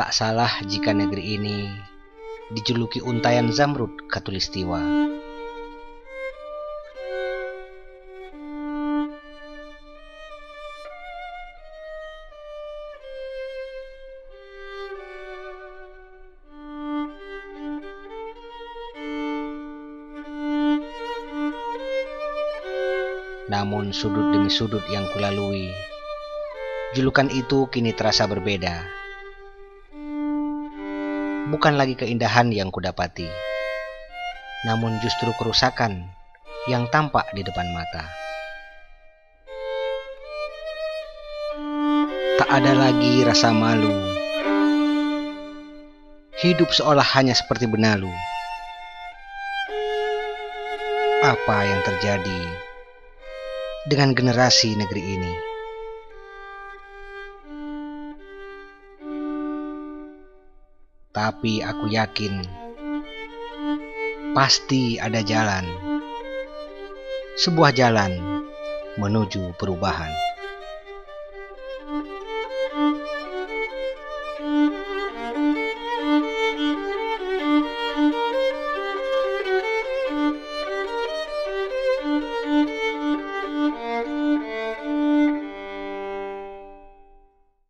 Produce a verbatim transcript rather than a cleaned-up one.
Tak salah jika negeri ini dijuluki untayan Zamrud Khatulistiwa. Namun sudut demi sudut yang kulalui, julukan itu kini terasa berbeda. Bukan lagi keindahan yang kudapati, namun justru kerusakan yang tampak di depan mata. Tak ada lagi rasa malu, hidup seolah hanya seperti benalu. Apa yang terjadi dengan generasi negeri ini? Tapi aku yakin pasti ada jalan, sebuah jalan menuju perubahan.